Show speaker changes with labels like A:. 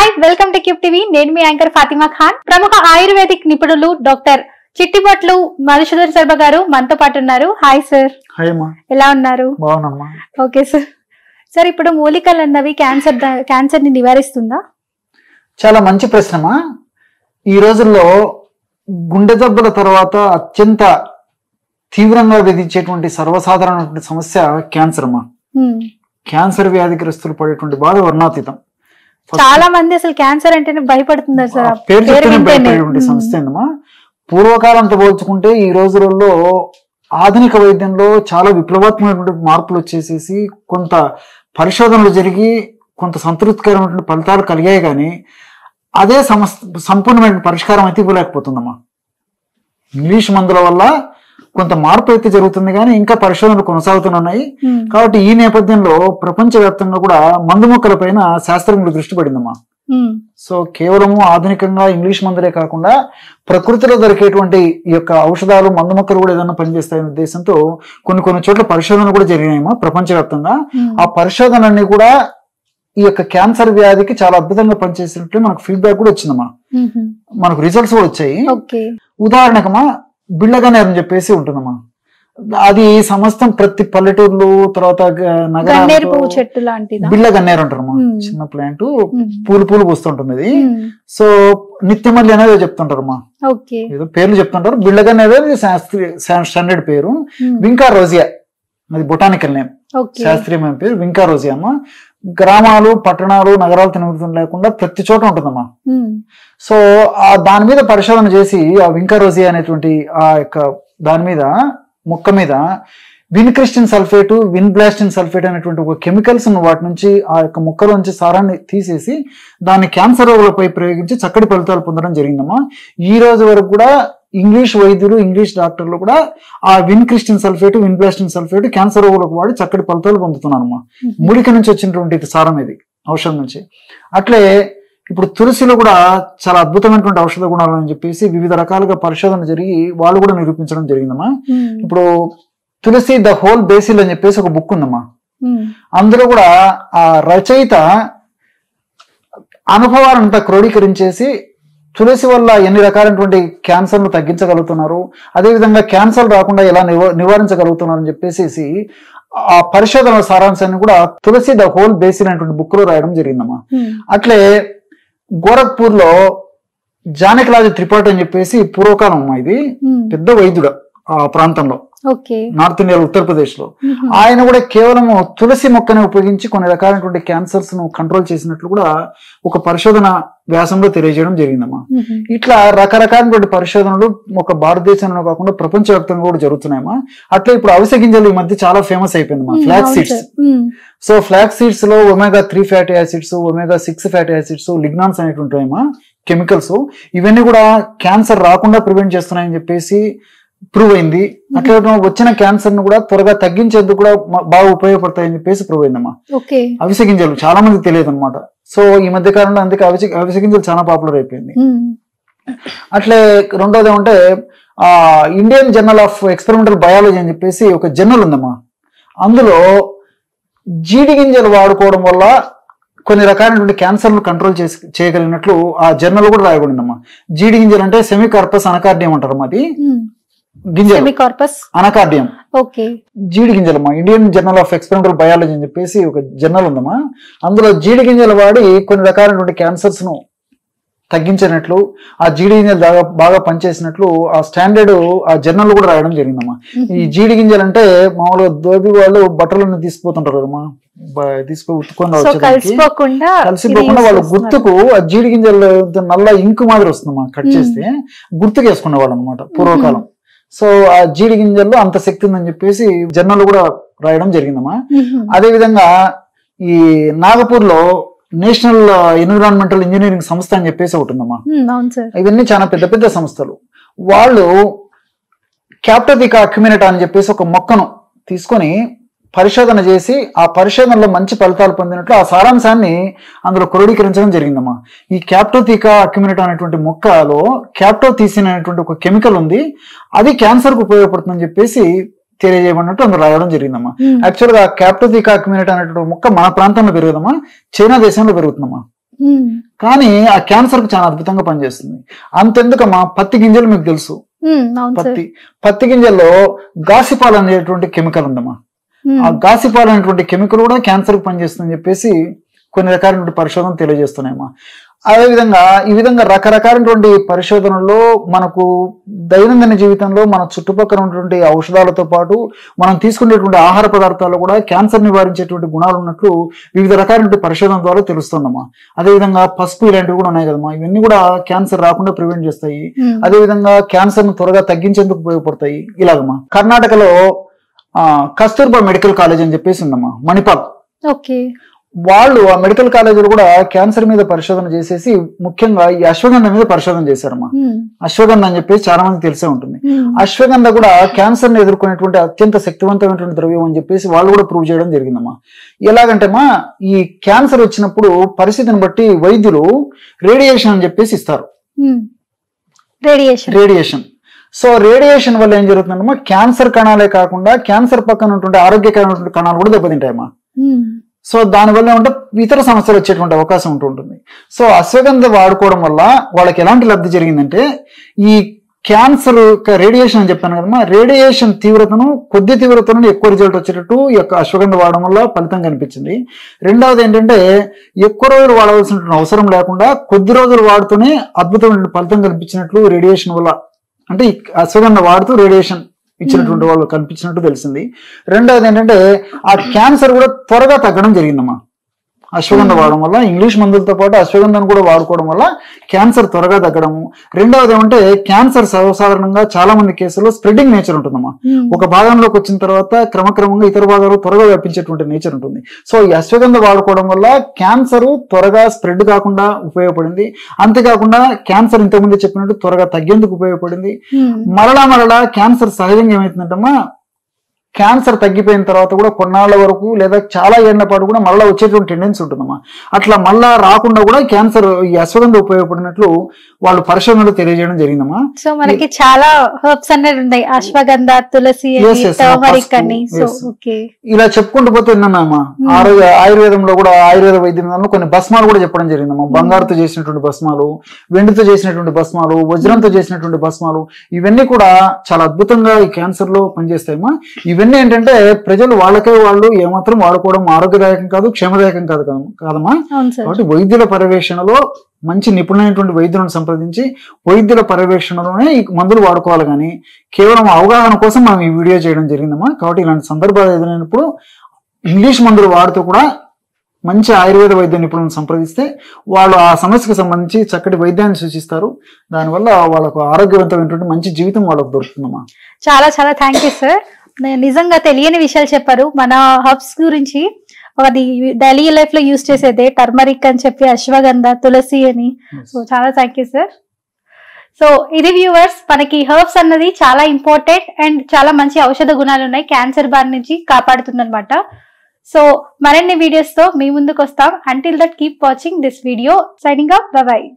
A: Hi welcome to Cube TV. నేను మీ anchor Fatima Khan. ప్రముఖ ఆయుర్వేదిక్ నిపుణులు డాక్టర్ చిట్టిబొట్లు మధుసూదన్ శర్మ గారు మనతో పాటు ఉన్నారు. Hi sir.
B: హాయ్ అమ్మా.
A: ఎలా ఉన్నారు?
B: బాగున్నామ్మా.
A: Okay sir. సార్ ఇప్పుడు మూలికలు అన్నవి క్యాన్సర్ ని నివారిస్తుందా?
B: చాలా మంచి ప్రశ్నమా. ఈ రోజుల్లో గుండె జబ్బుల తర్వాత అత్యంత తీవ్రంగా విధించేటువంటి సర్వసాధారణమైనటువంటి సమస్య క్యాన్సర్ అమ్మా. క్యాన్సర్ వ్యాధిగ్రస్తులు పడేటువంటి బాధ వర్ణాతీతం.
A: చాలా మంది అసలు క్యాన్సర్ అంటేనే భయపడుతున్నారు సార్.
B: పేరు చెప్తేనే భయపడేటువంటి సమస్య ఏందమ్మా. పూర్వకాలంతో పోల్చుకుంటే ఈ రోజులలో ఆధునిక వైద్యంలో చాలా విప్లవాత్మకమైనటువంటి మార్పులు వచ్చేసేసి కొంత పరిశోధనలు జరిగి కొంత సంతృప్తికరమైనటువంటి ఫలితాలు కలిగాయి, కానీ అదే సంపూర్ణమైన పరిష్కారం అయితే ఇవ్వలేకపోతుందమ్మా. ఇంగ్లీష్ మందుల వల్ల కొంత మార్పు అయితే జరుగుతుంది, కానీ ఇంకా పరిశోధనలు కొనసాగుతున్నాయి. కాబట్టి ఈ నేపథ్యంలో ప్రపంచవ్యాప్తంగా కూడా మందు మొక్కల పైన శాస్త్రజ్ఞులు దృష్టి పడిందమ్మా. సో కేవలము ఆధునికంగా ఇంగ్లీష్ మందులే కాకుండా ప్రకృతిలో దొరికేటువంటి ఈ యొక్క ఔషధాలు మందు మొక్కలు కూడా ఏదైనా పనిచేస్తాయనే ఉద్దేశంతో కొన్ని చోట్ల పరిశోధనలు కూడా జరిగినాయమ్మా ప్రపంచవ్యాప్తంగా. ఆ పరిశోధనలన్నీ కూడా ఈ యొక్క క్యాన్సర్ వ్యాధికి చాలా అద్భుతంగా పనిచేసినట్లు మనకు ఫీడ్బ్యాక్ కూడా వచ్చిందమ్మా. మనకు రిజల్ట్స్ కూడా వచ్చాయి. ఉదాహరణకమ్మా బిళ్ళగన్నేరు అని చెప్పేసి ఉంటుందమ్మా. అది సమస్తం ప్రతి పల్లెటూర్లు తర్వాత బిళ్ళ గన్నేరు అంటారమ్మా. చిన్న ప్లాంట్ పూలు పూస్తుంటుంది అది. సో నిత్యమల్లి అనేది చెప్తుంటారమ్మా. ఏదో పేర్లు చెప్తుంటారు. బిళ్ళ గన్నేరు స్టాండర్డ్ పేరు. వింకా రోజియా అది బొటానికల్ నేమ్, శాస్త్రీయమైన పేరు వింకా రోజియా అమ్మా. గ్రామాలు పట్టణాలు నగరాలు తిరుగుతుంది లేకుండా ప్రతి చోట ఉంటుందమ్మా. సో ఆ దాని మీద పరిశోధన చేసి ఆ వింకా రోజియా అనేటువంటి ఆ యొక్క దాని మీద మొక్క మీద విన్క్రిస్టిన్ సల్ఫేట్ విన్బ్లాస్టిన్ సల్ఫేట్ అనేటువంటి ఒక కెమికల్స్ వాటి నుంచి ఆ యొక్క మొక్కలోంచి సారాన్ని తీసేసి దాన్ని క్యాన్సర్ రోగులపై ప్రయోగించి చక్కటి ఫలితాలు పొందడం జరిగిందమ్మా. ఈ రోజు వరకు కూడా ఇంగ్లీష్ వైద్యులు ఇంగ్లీష్ డాక్టర్లు కూడా ఆ vincristine sulphate vinblastine sulphate cancer రోగులకు వాడి చక్కటి ఫలితాలు పొందుతున్నారమ్మా. మూలిక నుంచి వచ్చినటువంటి సారం ఇది, ఔషధం నుంచి. అట్లే ఇప్పుడు తులసిలో కూడా చాలా అద్భుతమైనటువంటి ఔషధ గుణాలు అని చెప్పేసి వివిధ రకాలుగా పరిశోధన జరిగి వాళ్ళు కూడా నిరూపించడం జరిగిందమ్మా. ఇప్పుడు తులసి ద హోల్ బేసిల్ అని చెప్పేసి ఒక బుక్ ఉందమ్మా. అందులో కూడా ఆ రచయిత అనుభవాలంతా క్రోడీకరించేసి తులసి వల్ల ఎన్ని రకాలైనటువంటి క్యాన్సర్ను తగ్గించగలుగుతున్నారు, అదేవిధంగా క్యాన్సర్ రాకుండా ఎలా నివారించగలుగుతున్నారు అని చెప్పేసి ఆ పరిశోధన సారాంశాన్ని కూడా తులసి ద హోల్ బేసిల్ అనేటువంటి బుక్ లో రాయడం జరిగిందమ్మా. అట్లే గోరఖ్పూర్ లో జానకిలాల్ త్రిపాఠి అని చెప్పేసి పూర్వకాలం అమ్మా, ఇది పెద్ద వైద్యుడు ఆ ప్రాంతంలో, నార్త్ ఇండియాలో ఉత్తరప్రదేశ్ లో. ఆయన కూడా కేవలం తులసి మొక్కని ఉపయోగించి కొన్ని రకాలైనటువంటి క్యాన్సర్స్ ను కంట్రోల్ చేసినట్లు కూడా ఒక పరిశోధన వ్యాసంలో తెలియజేయడం జరిగిందమ్మా. ఇట్లా రకరకాలైనటువంటి పరిశోధనలు ఒక భారతదేశంలో కాకుండా ప్రపంచవ్యాప్తంగా కూడా జరుగుతున్నాయమ్మా. అట్లా ఇప్పుడు అవిసె గింజలు ఈ మధ్య చాలా ఫేమస్ అయిపోయిందమ్మా, flax seeds. So flax seeds లో omega-3 fatty acids, omega-6 fatty acids, lignans అనేటువంటివమ్మా కెమికల్స్. ఇవన్నీ కూడా క్యాన్సర్ రాకుండా ప్రివెంట్ చేస్తున్నాయని చెప్పేసి ప్రూవ్ అయింది. అట్లా వచ్చిన క్యాన్సర్ ను కూడా త్వరగా తగ్గించేందుకు కూడా బాగా ఉపయోగపడతాయని చెప్పేసి ప్రూవ్ అయిందమ్మా. అవిసె గింజలు చాలా మందికి తెలియదు అనమాట. సో ఈ మధ్య కాలంలో అందుకే అవిసె గింజలు చాలా పాపులర్ అయిపోయింది. అట్లే రెండోది ఏమంటే Indian Journal of Experimental Biology అని చెప్పేసి ఒక జర్నల్ ఉందమ్మా. అందులో జీడి గింజలు వాడుకోవడం వల్ల కొన్ని రకాలైనటువంటి క్యాన్సర్లు కంట్రోల్ చేయగలిగినట్లు ఆ జర్నల్ కూడా రాయబడిందమ్మా. జీడి గింజలు అంటే సెమికార్పస్ అనకార్డియం అంటారు. అది గింజలు అనకార్డియం, జీడి గింజలమ్మా. Indian Journal of Experimental Biology అని చెప్పేసి ఒక జర్నల్ ఉందమ్మా. అందులో జీడి గింజలు వాడి కొన్ని రకాలైనటువంటి క్యాన్సర్స్ ను తగ్గించినట్లు, ఆ జీడి గింజలు బాగా పనిచేసినట్లు ఆ స్టాండర్డ్ ఆ జర్నల్ కూడా రాయడం జరిగిందమ్మా. ఈ జీడి గింజలు అంటే మామూలుగా దోబి వాళ్ళు బట్టలను తీసుకుపోతుంటారు కదమ్మా, తీసుకుపోయి ఉత్తుకొని కలిసిపోకుండా వాళ్ళు గుర్తుకు ఆ జీడి గింజలు నల్ల ఇంకు మాదిరి వస్తుందమ్మా. కట్ చేస్తే గుర్తుకు వేసుకునే వాళ్ళు అనమాట పూర్వకాలం. సో ఆ జీడి గింజల్లో అంత శక్తి ఉందని చెప్పేసి జర్నల్ కూడా రాయడం జరిగిందమ్మా. అదే విధంగా ఈ నాగపూర్ లో నేషనల్ ఎన్విరాన్మెంటల్ ఇంజనీరింగ్ సంస్థ అని చెప్పేసి ఒకటి ఉందమ్మా. ఇవన్నీ చాలా పెద్ద పెద్ద సంస్థలు. వాళ్ళు క్యాప్టోథికా అక్యుమినేటా అని చెప్పేసి ఒక మొక్కను తీసుకొని పరిశోధన చేసి ఆ పరిశోధనలో మంచి ఫలితాలు పొందినట్లు ఆ సారాంశాన్ని అందులో క్రోడీకరించడం జరిగిందమ్మా. ఈ క్యాప్టోథికా అక్యుమినేటా అనేటువంటి మొక్కలో క్యాప్టోథీసిన్ అనేటువంటి ఒక కెమికల్ ఉంది, అది క్యాన్సర్ కు ఉపయోగపడుతుందని చెప్పేసి తెలియజేయబడినట్టు అందులో రాయడం జరిగిందమ్మా. యాక్చువల్ గా క్యాప్టోథికా అక్యుమినేటా అనేటువంటి మొక్క మన ప్రాంతంలో పెరుగుదమ్మా, చైనా దేశంలో పెరుగుతుందమ్మా. కానీ ఆ క్యాన్సర్ కు చాలా అద్భుతంగా పనిచేస్తుంది. అంతెందుకమ్మా, పత్తి గింజలు మీకు తెలుసు, పత్తి గింజల్లో గాసిపాల్ అనేటువంటి కెమికల్ ఉందమ్మా. ఆ గాసిపాల్ అనేటువంటి కెమికల్ కూడా క్యాన్సర్ కు పనిచేస్తుందని చెప్పేసి కొన్ని రకాలైనటువంటి పరిశోధనలు తెలియజేస్తున్నాయమ్మా. అదేవిధంగా ఈ విధంగా రకరకాలైనటువంటి పరిశోధనల్లో మనకు దైనందిన జీవితంలో మన చుట్టుపక్కల ఉన్నటువంటి ఔషధాలతో పాటు మనం తీసుకునేటువంటి ఆహార పదార్థాల్లో కూడా క్యాన్సర్ నివారించేటువంటి గుణాలు ఉన్నట్లు వివిధ రకాలైన పరిశోధన ద్వారా తెలుస్తుందమ్మా. అదేవిధంగా పసుపు ఇలాంటివి కూడా ఉన్నాయి కదమ్మా, ఇవన్నీ కూడా క్యాన్సర్ రాకుండా ప్రివెంట్ చేస్తాయి. అదేవిధంగా క్యాన్సర్ ను త్వరగా తగ్గించేందుకు ఉపయోగపడతాయి. ఇలాగమ్మా, కర్ణాటకలో కస్తూర్బా మెడికల్ కాలేజ్ అని చెప్పేసి ఉందమ్మా, మణిపాల్. వాళ్ళు ఆ మెడికల్ కాలేజీలు కూడా క్యాన్సర్ మీద పరిశోధన చేసేసి ముఖ్యంగా ఈ అశ్వగంధ మీద పరిశోధన చేశారమ్మా. అశ్వగంధ అని చెప్పేసి చాలా మంది తెలిసే ఉంటుంది. అశ్వగంధ కూడా క్యాన్సర్ ని ఎదుర్కొనేటువంటి అత్యంత శక్తివంతమైనటువంటి ద్రవ్యం అని చెప్పేసి వాళ్ళు కూడా ప్రూవ్ చేయడం జరిగిందమ్మా. ఎలాగంటేమా, ఈ క్యాన్సర్ వచ్చినప్పుడు పరిస్థితిని బట్టి వైద్యులు రేడియేషన్ అని చెప్పేసి ఇస్తారు. రేడియేషన్. సో రేడియేషన్ వల్ల ఏం జరుగుతుందమ్మా, క్యాన్సర్ కణాలే కాకుండా క్యాన్సర్ పక్కన ఉన్నటువంటి ఆరోగ్యకరమైనటువంటి కణాలు కూడా దెబ్బతింటాయమ్మా. సో దానివల్ల ఉంటే ఇతర సమస్యలు వచ్చేటువంటి అవకాశం ఉంటుంటుంది. సో అశ్వగంధ వాడుకోవడం వల్ల వాళ్ళకి ఎలాంటి లబ్ధి జరిగిందంటే, ఈ క్యాన్సర్ రేడియేషన్ అని చెప్పాను కదమ్మా, రేడియేషన్ తీవ్రతను కొద్ది తీవ్రతను ఎక్కువ రిజల్ట్ వచ్చేటట్టు ఈ యొక్క అశ్వగంధ వాడడం వల్ల ఫలితం కనిపించింది. రెండవది ఏంటంటే, ఎక్కువ రోజులు వాడవలసిన అవసరం లేకుండా కొద్ది రోజులు వాడుతూనే అద్భుతమైన ఫలితం కనిపించినట్లు రేడియేషన్ వల్ల, అంటే అశ్వగంధ వాడుతూ రేడియేషన్ ఇచ్చినటువంటి వాళ్ళు కనిపించినట్టు తెలిసింది. రెండవది ఏంటంటే, ఆ క్యాన్సర్ కూడా త్వరగా తగ్గడం జరిగిందమ్మా అశ్వగంధ వాడడం వల్ల. ఇంగ్లీష్ మందులతో పాటు అశ్వగంధను కూడా వాడుకోవడం వల్ల క్యాన్సర్ త్వరగా తగ్గడము. రెండవది ఏమంటే, క్యాన్సర్ సర్వసాధారణంగా చాలా మంది కేసుల్లో స్ప్రెడింగ్ నేచర్ ఉంటుందమ్మా. ఒక భాగంలోకి వచ్చిన తర్వాత క్రమక్రమంగా ఇతర భాగాలు త్వరగా వ్యాపించేటువంటి నేచర్ ఉంటుంది. సో ఈ అశ్వగంధ వాడుకోవడం వల్ల క్యాన్సర్ త్వరగా స్ప్రెడ్ కాకుండా ఉపయోగపడింది. అంతేకాకుండా క్యాన్సర్ ఇంతకుముందు చెప్పినట్టు త్వరగా తగ్గేందుకు ఉపయోగపడింది. మరలా క్యాన్సర్ సహజంగా ఏమవుతుందంటమ్మా, క్యాన్సర్ తగ్గిపోయిన తర్వాత కూడా కొన్నాళ్ల వరకు లేదా చాలా ఏళ్ల పాటు కూడా మళ్ళీ వచ్చేటువంటి టెండెన్సీ ఉంటుందమ్మా. అట్లా మళ్ళా రాకుండా కూడా క్యాన్సర్ ఈ అశ్వగంధ ఉపయోగపడినట్లు వాళ్ళు పరిశోధనలు తెలియజేయడం జరిగిందమ్మా.
A: సో మనకి చాలా హెర్బ్స్ అనేది ఉన్నాయి, అశ్వగంధ, తులసి, టర్మరిక్ అని.
B: ఇలా చెప్పుకుంటూ పోతే ఏంటన్నామా, ఆయుర్వేదంలో కూడా ఆయుర్వేద వైద్యంలో కొన్ని భస్మాలు కూడా చెప్పడం జరిగిందమ్మా. బంగారుతో చేసినటువంటి భస్మాలు, వెండితో చేసినటువంటి భస్మాలు, వజ్రంతో చేసినటువంటి భస్మాలు, ఇవన్నీ కూడా చాలా అద్భుతంగా ఈ క్యాన్సర్ లో పనిచేస్తాయమ్మా. ఇవన్నీ ఏంటంటే ప్రజలు వాళ్ళకే వాళ్ళు ఏమాత్రం వాడుకోవడం ఆరోగ్యదాయకం కాదు, క్షేమదాయకం కాదమ్మా. కాబట్టి వైద్యుల పర్యవేక్షణలో మంచి నిపుణులైనటువంటి వైద్యులను సంప్రదించి వైద్యుల పర్యవేక్షణలోనే ఈ మందులు వాడుకోవాలి, కానీ కేవలం అవగాహన కోసం మనం ఈ వీడియో చేయడం జరిగిందమ్మా. కాబట్టి ఇలాంటి సందర్భాలు ఎదురైనప్పుడు ఇంగ్లీష్ మందులు వాడుతూ కూడా మంచి ఆయుర్వేద వైద్య నిపుణులను సంప్రదిస్తే వాళ్ళు ఆ సమస్యకు సంబంధించి చక్కటి వైద్యాన్ని సూచిస్తారు. దానివల్ల వాళ్ళకు ఆరోగ్యవంతమైనటువంటి మంచి జీవితం వాళ్ళకు దొరుకుతుందమ్మా.
A: చాలా చాలా థ్యాంక్ యూ సార్. నిజంగా తెలియని విషయాలు చెప్పారు. మన హర్బ్స్ గురించి అది డైలీ లైఫ్ లో యూజ్ చేసేదే టర్మరిక్ అని చెప్పి, అశ్వగంధ, తులసి అని. సో చాలా థ్యాంక్ యూ సార్. సో ఇది వ్యూవర్స్, మనకి హర్బ్స్ అన్నది చాలా ఇంపార్టెంట్ అండ్ చాలా మంచి ఔషధ గుణాలు ఉన్నాయి, క్యాన్సర్ బారి నుంచి కాపాడుతుందన్నమాట. సో మరిన్ని వీడియోస్ తో మీ ముందుకు వస్తాం. Until that keep watching this video. Signing off, bye by.